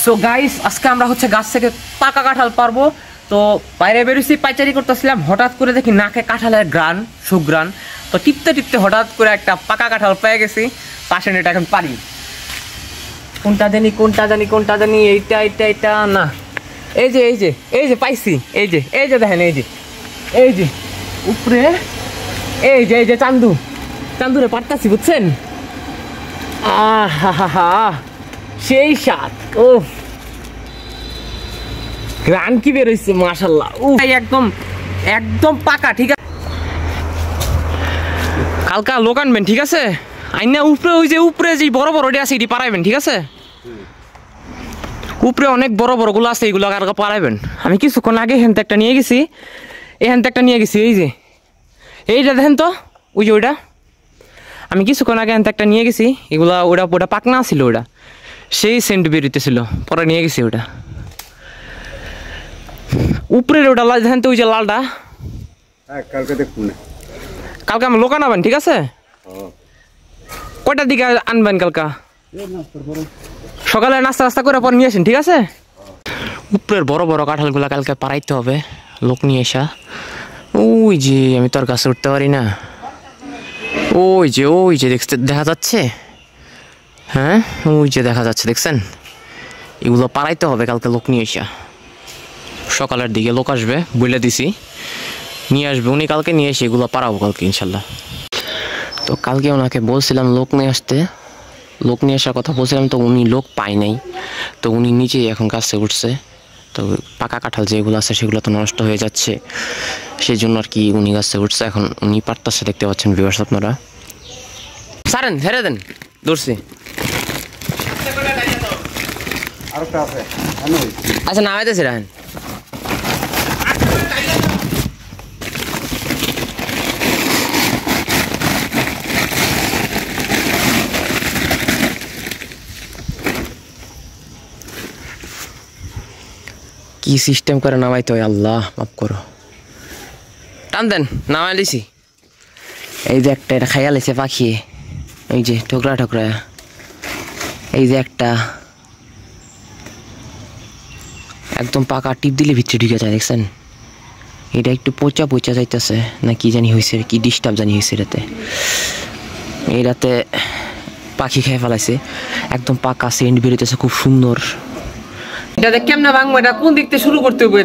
So guys আজকে আমরা হচ্ছে গাছ থেকে পাকা কাঁঠাল পারবো। তো বাইরে বেরোছি পাইচারি করতেছিলাম, হঠাৎ করে দেখি নাকে কাঁঠালের গ্রান সুগ্রান। তো টিপতে টিপতে হঠাৎ করে একটা পাকা কাঁঠাল পেয়ে গেছি। পাশে এটা এখন পারি কোনটা জানি এইটা না, এই যে পাইছি, এই যে দেখেন, এই যে উপরে এই যে চান্দুরে পারতাছি, বুঝছেন? আহা সেই স্বাদ, ও গ্রান কি বেরোইছে মাশাআল্লাহ। একদম পাকা। ঠিক আছে, কালকা লোক আনবেন, ঠিক আছে? আইনা উপরে যে বড় বড় আছে এটি পারাইবেন, ঠিক আছে? উপরে অনেক বড় বড় গুলো আছে, এগুলো কালকা পারাইবেন। আমি কিছুক্ষণ আগে এখান থেকে একটা নিয়ে গেছি, এইটা দেখেন তো, ওইটা আমি কিছুক্ষণ আগে এখান একটা নিয়ে গেছি। এগুলা ওটা পাকনা ছিল, ওটা সেই সেন্ট বেরোতেছিল, পরে নিয়ে গেছি ওটা। উপরের ওটা দেখেন তো, ওই যে লালটা, কালকে আমার লোকান আনবেন, ঠিক আছে? কয়টার দিকে আনবেন কালকা? সকালে নাস্তা করে পর নিয়ে আসেন, ঠিক আছে? উপরের বড় বড় কাঁঠালগুলা কালকে পারাইতে হবে, লোক নিয়ে আসা। ওই যে আমি তো আর গাছে উঠতে পারি না, ওই যে দেখা যাচ্ছে, হ্যাঁ ওই যে দেখা যাচ্ছে, দেখছেন? এগুলো পারাইতে হবে কালকে লোক নিয়ে আসা। সকালের দিকে লোক আসবে, বলে দিছি, নিয়ে আসবে উনি, কালকে নিয়ে এসে এগুলো পারাবো কালকে ইনশাল্লাহ। তো কালকে ওনাকে বলছিলাম লোক নিয়ে আসার কথা বলছিলাম, তো উনি লোক পায় নাই। তো উনি নিজেই এখন গাছে উঠছে। তো পাকা কাঁঠাল যেগুলো আছে সেগুলো তো নষ্ট হয়ে যাচ্ছে, সেই জন্য আর কি উনি গাছে উঠছে। এখন উনি পারতাছে, দেখতে পাচ্ছেন ভিউয়ার্স আপনারা। সারেন ছেড়ে দেন, দৌড়ছি। আচ্ছা নামাইতেছি, রাখেন। কি সিস্টেম করে নামাইতে হয়, আল্লাহ মাফ করো। টান দেন, নামাই লিছি। এই যে একটা, এটা খাইয়া লেছে পাখিয়ে, এই যে ঠোকরা এই যে একটা একদম পাকা, টিপ দিলে ভিতরে ঢুকে যায়, দেখছেন? এটা একটু পচা যাইতেছে না, কি জানি হয়েছে, কি ডিস্টার্ব জানি হয়েছে এটাতে পাখি খেয়ে ফেলাইছে। একদম পাকা সেন্ট বেরোতেছে, খুব সুন্দর। এটা কেমনে ভাঙবো? এটা কোন দিক থেকে শুরু করতে হবে?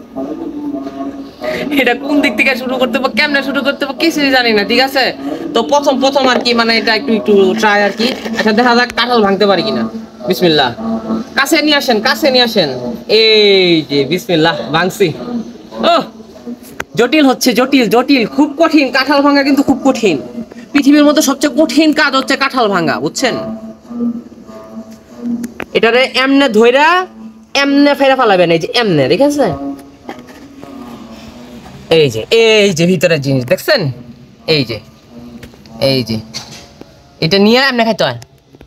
এটা কোন দিক থেকে শুরু করতে হবে, কেমনে শুরু করতে হবে কিছুই জানি না, ঠিক আছে? তো প্রথম আর কি, মানে এটা একটু ট্রাই আর কি। আচ্ছা দেখা যাক কাঁঠাল ভাঙতে পারি কিনা। বিসমিল্লাহ, কাছে নিয়ে আসেন। এই যে বিসমিল্লাহ, ভাঙছি। ও জটিল হচ্ছে, জটিল, খুব কঠিন। কাঁঠাল ভাঙা কিন্তু খুব কঠিন। পৃথিবীর মধ্যে সবচেয়ে কঠিন কাজ হচ্ছে কাঁঠাল ভাঙা, বুঝছেন? এটারে এমনে ধইরা এমনে ফেরা ফেলাবেন, এই যে এমনে, দেখেছে? এই যে ভিতরের জিনিস দেখছেন, এই যে এটা নিয়ে এমনে খাইতে হয়।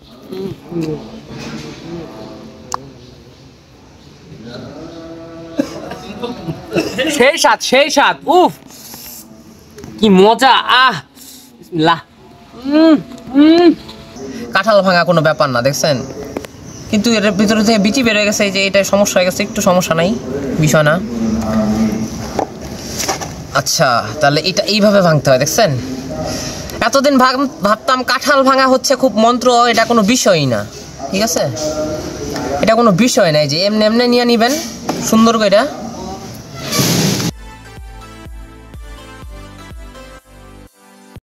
সেই স্বাদ, উফ কি মজা, বিসমিল্লাহ। কাঁঠাল ভাঙা কোনো ব্যাপার না, দেখছেন? কিন্তু এর ভিতরে থেকে বিচি বের হয়ে গেছে, এই যে এটা সমস্যা হয়ে গেছে, একটু সমস্যা নাই, বিষয় না। আচ্ছা তাহলে এটা এইভাবে ভাঙতে হয়, দেখছেন? এতদিন ভাবতাম কাঁঠাল ভাঙা হচ্ছে খুব মন্ত্র, এটা কোনো বিষয়ই না, ঠিক আছে? এটা কোনো বিষয় নাই, যে এমনি নিয়ে নিবেন সুন্দর করে।